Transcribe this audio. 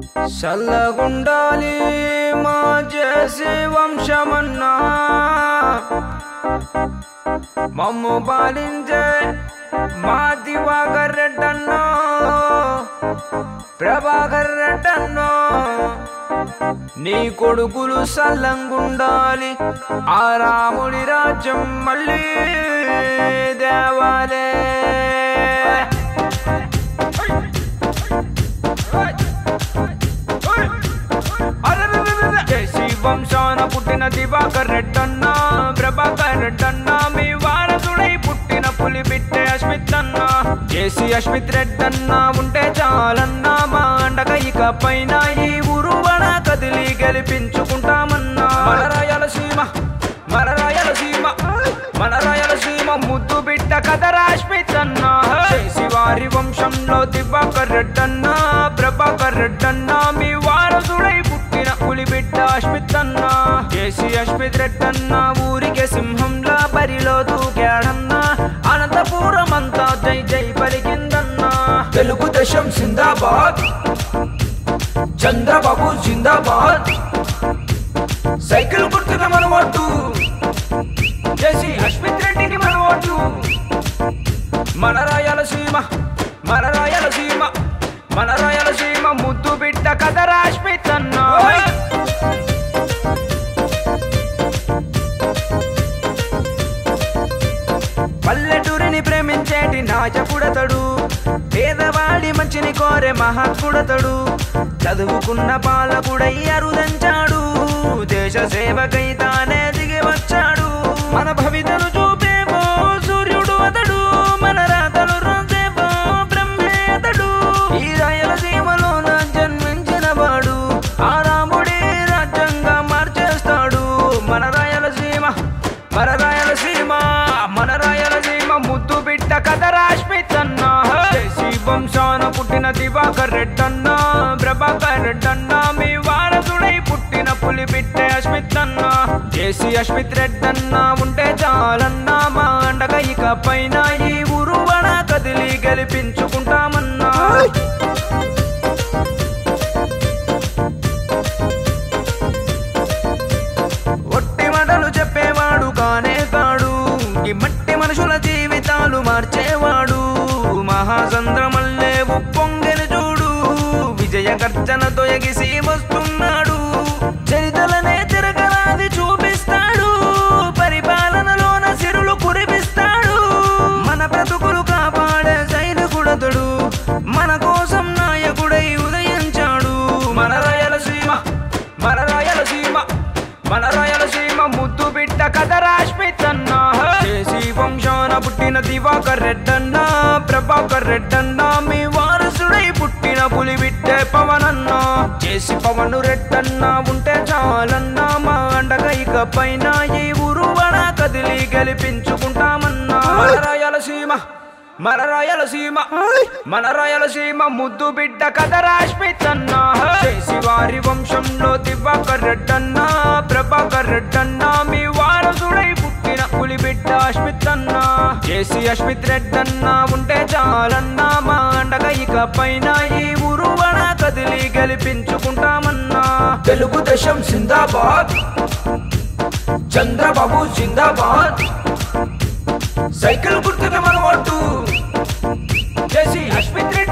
చల్లగుండాలి మా చేసి వంశమన్నా మమ్ము పాలించే మా దివాకర్ రెడ్డన్నో ప్రభాకర్ రెడ్డన్నో నీ కొడుకులు సల్లంగుండాలి ఆ రాముడి రాజ్యం మళ్ళీ దేవాలే వంశాన పుట్టిన దివాకర్ రెడ్డన్న ప్రభాకర్ రెడ్డన్న మీ వారసుడై పుట్టిన పులి బిడ్డే అశ్మిత్ అన్న జేసీ అశ్మిత్ రెడ్డన్న ఉంటే చాలన్నా మా అండగా ఇక పైన ఈ ఊరువన కదిలి గెలిపించుకుంటామన్నా మన రాయలసీమ మన రాయలసీమ మన రాయలసీమ ముద్దు బిడ్డ కదరా అశ్మిత్ అన్న జేసీ వారి వంశంలో దివాకర్ రెడ్డన్న ప్రభాకర్ రెడ్డన్న మీ వారసుడై పుట్టిన పులి బిడ్డ అశ్మిత్ అన్న జేసీ అశ్మిత్ రెడ్డన్న ఊరికే సింహంలా బరిలో దూకాడన్నా అనంతపురం అంతా జై జై పలికిందన్నా తెలుగుదేశం జిందాబాద్ చంద్రబాబు జిందాబాద్ సైకిల్ గుర్తున మన ఓటు జేసీ అశ్మిత్ రెడ్డికి మన ఓటు మన రాయలసీమ మన రాయలసీమ మన రాయలసీమ ముద్దు బిడ్డ కదరా అశ్మిత్ అన్న పల్లెటూరిని ప్రేమించేటి నాయకుడతడు పేదవాడి మంచిని కోరే మహాత్ముడతడు చదువుకున్న పాలకుడై అరుదంచాడు దేశ సేవకై తానే దిగి వచ్చాడు మన భవితను చూపేవో సూర్యుడు అతడు మన రాతలు రాసేవో బ్రహ్మే అతడు ఈ రాయలసీమలోన జన్మించిన వాడు ఆ రాముడి రాజ్యంగా మార్చేస్తాడు మన రాయలసీమ మన రాయలసీమ మన రాయలసీమ ముద్దు బిడ్డ కదరా అశ్మిత్ అన్న జేసీ వంశాన పుట్టిన దివాకర్ రెడ్డన్న ప్రభాకర్ రెడ్డన్న మీ వారసుడై పుట్టిన పులి బిడ్డే అశ్మిత్ అన్న జేసీ అశ్మిత్ రెడ్డన్న ఉంటే చాలన్నా మా అండగా ఇక పైన ఈ ఊరువన కదిలి గెలిపించుకుంటామన్నా ఒట్టి మాటలు చెప్పేవాడు కానే కాడు ఈ మట్టి మనుషుల జీవితాలు మార్చేవాడు మహాచంద్రమల్లే ఉప్పొంగెను చూడు విజయ గర్జనతో ఎగిసి వస్తున్నాడు చరితలనే తిరగరాది చూపిస్తాడు పరిపాలనలోన సిరులు కురిపిస్తాడు మన బ్రతుకులు కాపాడే సైనికుడతడు మన కోసం నాయకుడై ఉదయించాడు మన రాయలసీమ మన రాయలసీమ మన రాయలసీమ ముద్దు బిడ్డ కదరా అశ్మిత్ అన్న జేసీ వంశాన పుట్టిన దివాకర్ రెడ్డన్న ప్రభాకర్ రెడ్డన్న మీ వారసుడై పుట్టిన పులి బిడ్డే పవన్ అన్న జేసీ పవన్ రెడ్డన్న ఉంటే చాలన్నా మా అండగా ఇక పైన ఈ ఊరువన కదిలి గెలిపించుకుంటామన్నా మన రాయలసీమ మన రాయలసీమ మన రాయలసీమ ముద్దు బిడ్డ కదరా అశ్మిత్ అన్న జేసీ వారి వంశంలో దివాకర్ రెడ్డన్న ప్రభాకర్ రెడ్డన్న మీ వారసుడై పుట్టిన పులి బిడ్డ అశ్మిత్ అన్న జేసీ అశ్మిత్ రెడ్డన్న ఉంటే చాలన్నా మా అండగా ఇక పైన ఈ ఊరువన కదిలి గెలిపించుకుంటామన్నా తెలుగుదేశం జిందాబాద్ చంద్రబాబు జిందాబాద్ సైకిల్ గుర్తున మన ఓటు జేసీ అశ్మిత్ రెడ్డి